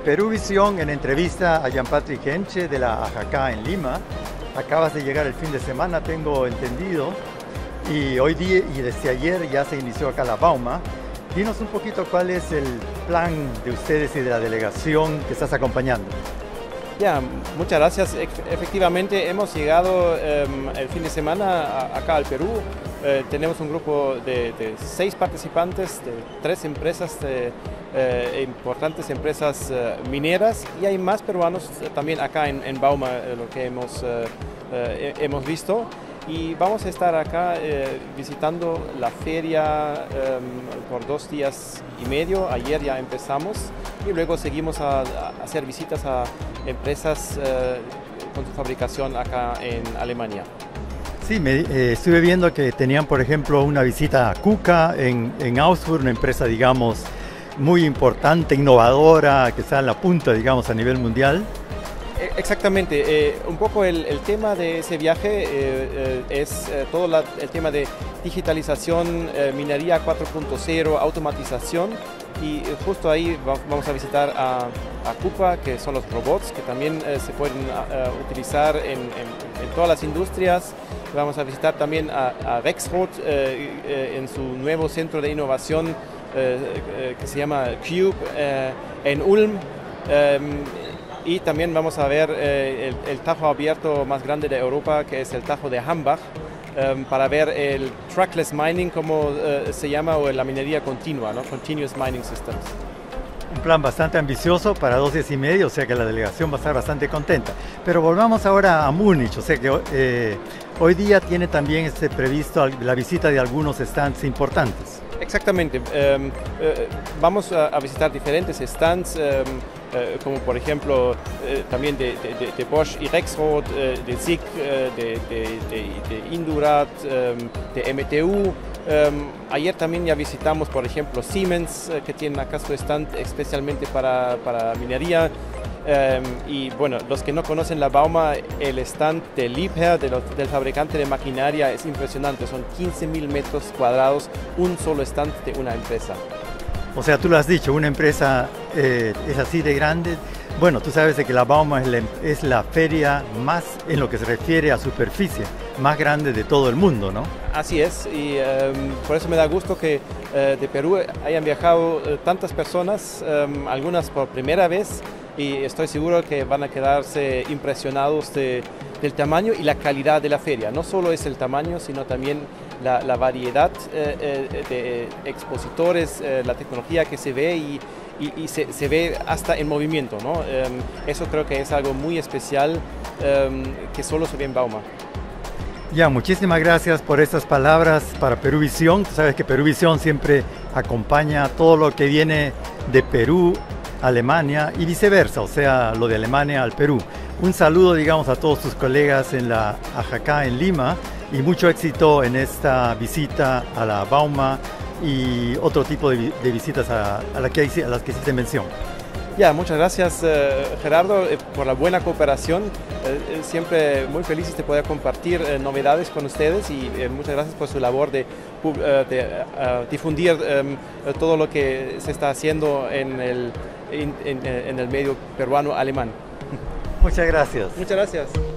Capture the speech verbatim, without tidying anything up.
Perú Visión en entrevista a Jean-Patrick Henche de la A J C A en Lima. Acabas de llegar el fin de semana, tengo entendido, y hoy día y desde ayer ya se inició acá la Bauma. Dinos un poquito cuál es el plan de ustedes y de la delegación que estás acompañando. Ya, muchas gracias. Efectivamente, hemos llegado eh, el fin de semana acá al Perú. Eh, tenemos un grupo de, de seis participantes, de tres empresas, de, eh, importantes empresas eh, mineras, y hay más peruanos también acá en, en Bauma, eh, lo que hemos, eh, eh, hemos visto. Y vamos a estar acá eh, visitando la feria eh, por dos días y medio. Ayer ya empezamos y luego seguimos a, a hacer visitas a empresas eh, con su fabricación acá en Alemania. Sí, me, eh, estuve viendo que tenían, por ejemplo, una visita a KUKA en, en Augsburg, una empresa, digamos, muy importante, innovadora, que está en la punta, digamos, a nivel mundial. Exactamente, eh, un poco el, el tema de ese viaje eh, eh, es eh, todo la, el tema de digitalización, eh, minería cuatro punto cero, automatización, y justo ahí va, vamos a visitar a, a KUKA, que son los robots que también eh, se pueden uh, utilizar en, en, en todas las industrias. Vamos a visitar también a, a Rexroth eh, eh, en su nuevo centro de innovación eh, eh, que se llama Cube eh, en Ulm. Eh, Y también vamos a ver eh, el, el tajo abierto más grande de Europa, que es el tajo de Hambach, eh, para ver el trackless mining, como eh, se llama, o la minería continua, ¿no? Continuous Mining Systems. Un plan bastante ambicioso para dos días y medio, o sea que la delegación va a estar bastante contenta. Pero volvamos ahora a Múnich, o sea que eh, hoy día tiene también este previsto la visita de algunos stands importantes. Exactamente, eh, eh, vamos a, a visitar diferentes stands, eh, eh, como por ejemplo eh, también de, de, de Bosch y Rexroth, eh, de S I C, eh, de, de, de, de Indurat, eh, de M T U. Eh, ayer también ya visitamos, por ejemplo, Siemens, eh, que tiene acá su stand especialmente para, para minería. Um, y bueno, los que no conocen la Bauma, el stand de Liebherr, de los, del fabricante de maquinaria, es impresionante. Son quince mil metros cuadrados, un solo stand de una empresa. O sea, tú lo has dicho, una empresa eh, es así de grande. Bueno, tú sabes de que la Bauma es la, es la feria más, en lo que se refiere a superficie, más grande de todo el mundo, ¿no? Así es, y um, por eso me da gusto que uh, de Perú hayan viajado uh, tantas personas, um, algunas por primera vez, y estoy seguro que van a quedarse impresionados de, del tamaño y la calidad de la feria. No solo es el tamaño, sino también la, la variedad eh, eh, de expositores, eh, la tecnología que se ve y, y, y se, se ve hasta en movimiento, ¿no? Eh, eso creo que es algo muy especial eh, que solo se ve en Bauma. Ya, muchísimas gracias por estas palabras para Perú Visión. Tú sabes que Perú Visión siempre acompaña todo lo que viene de Perú, Alemania y viceversa, o sea, lo de Alemania al Perú. Un saludo, digamos, a todos tus colegas en la A J C A en Lima y mucho éxito en esta visita a la Bauma y otro tipo de, de visitas a, a, la que, a las que hiciste mención. Ya, muchas gracias eh, Gerardo eh, por la buena cooperación. Eh, siempre muy felices de poder compartir eh, novedades con ustedes y eh, muchas gracias por su labor de, uh, de uh, difundir um, todo lo que se está haciendo en el, en, en, en el medio peruano-alemán. Muchas gracias. Muchas gracias.